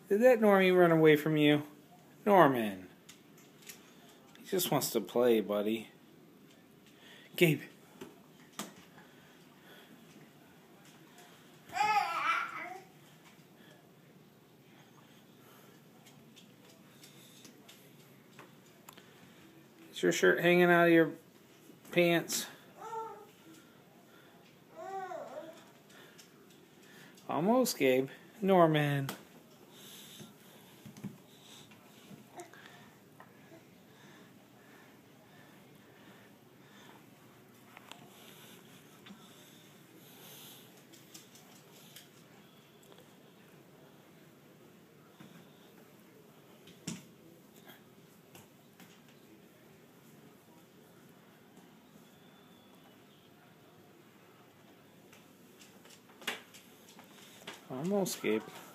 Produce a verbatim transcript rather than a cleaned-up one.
Did that Normie run away from you? Norman. He just wants to play, buddy. Gabe. Is your shirt hanging out of your pants? Almost, Gabe. Norman. Almost, Gabe.